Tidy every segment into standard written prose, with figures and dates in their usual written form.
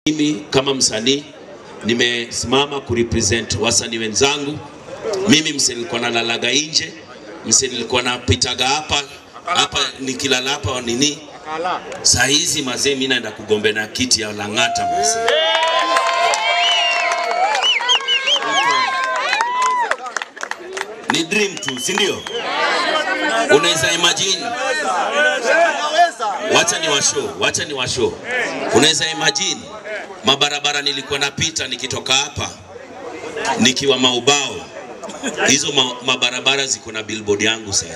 Mimi kama msanii nimesimama kurepresent wasanii wenzangu. Mimi msanii nilikuwa nalalaga nje, msanii nilikuwa napitaga hapa nikilala hapa nini. Saa hizi mazee mimi naenda kugombea kiti ya Lang'ata mazee. Ni dream tu, si ndio? Unaweza imagine? Wacha ni washow. Unaweza imagine mabarabara nilikuwa napita nikitoka hapa nikiwa Maubao. Hizo mabarabara ziko na billboard yangu sasa.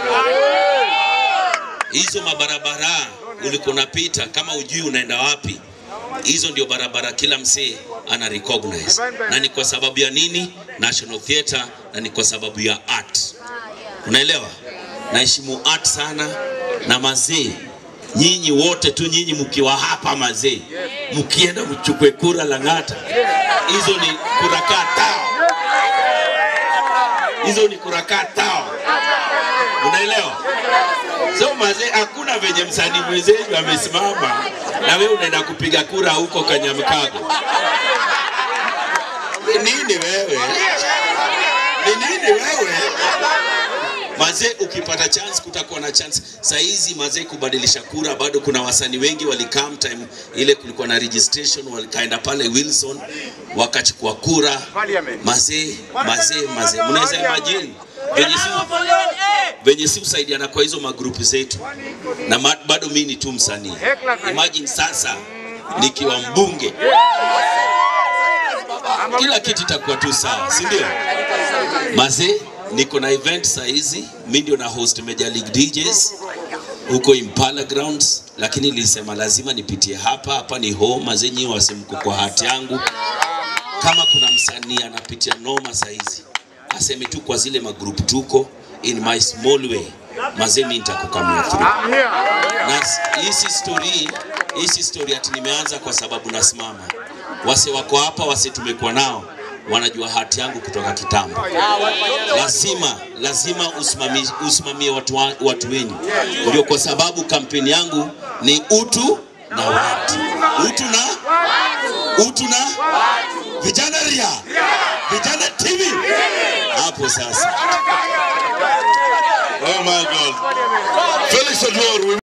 Hizo mabarabara ulikuwa napita kama ujui unaenda wapi. Hizo ndio barabara kila msee ana recognize. Na ni kwa sababu ya nini? National Theatre, na ni kwa sababu ya art. Unaelewa? Naheshimu art sana na mazee. Nyinyi wote tu nyinyi mkiwa hapa mazee, mkienda mchukue kura Lang'ata. Hizo ni kurakata. Hizo ni kurakata. Unaelewa? So mazee, hakuna venye msanii mwenzetu amesimama na wewe unaenda kupiga kura huko Kanyamkago. Ni nini wewe? Mazee, ukipata chance kutakuwa na chance. Saa hizi mazee kubadilisha kura bado kuna wasanii wengi walikam time ile kulikuwa na registration, walikaenda pale Wilson wakachukua kura. Mazee. Mnaweza imagine venye si usaidiana kwa hizo magrupu zetu. Na bado mimi ni tu msanii. Imagine sasa nikiwa mbunge. Kila kitu itakuwa tu sawa, si ndio? Mazee, niko na event saa hizi, mimi ndio na host Major League DJs huko Impala Grounds, lakini nilisema lazima nipitie hapa ni home. Mazee, nyinyi wasemko kwa hati yangu. Kama kuna msanii anapitia noma saa hizi, aseme tu kwa zile magroup tuko in my small way. Mazee, mimi nitakukamia through. Na hii story ati nimeanza kwa sababu nasimama. Wase wako hapa, wase tumekuwa nao, wanajua hati yangu kutoka kitambo. Lazima usimamie watu wenyu. Ndio kwa sababu kampeni yangu ni utu na watu. Utu na vijana ria. Vijana TV. Hapo sasa. Oh my God. Felix Adwor.